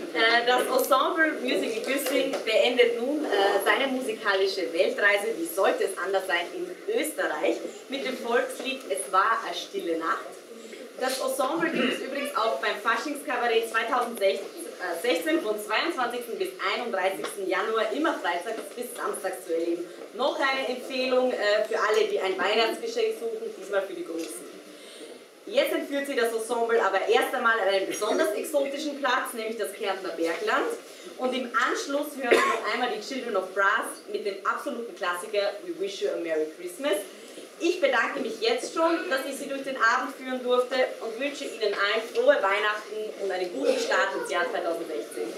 Das Ensemble Musical Güssing beendet nun seine musikalische Weltreise, wie sollte es anders sein, in Österreich, mit dem Volkslied Es war eine stille Nacht. Das Ensemble gibt es übrigens auch beim Faschingskabarett 2016 von 22. bis 31. Januar immer freitags bis samstags zu erleben. Noch eine Empfehlung für alle, die ein Weihnachtsgeschenk suchen, diesmal für die Großen. Jetzt entführt sie das Ensemble aber erst einmal an einen besonders exotischen Platz, nämlich das Kärntner Bergland. Und im Anschluss hören wir noch einmal die Children of Brass mit dem absoluten Klassiker We Wish You a Merry Christmas. Ich bedanke mich jetzt schon, dass ich Sie durch den Abend führen durfte und wünsche Ihnen allen frohe Weihnachten und einen guten Start ins Jahr 2016.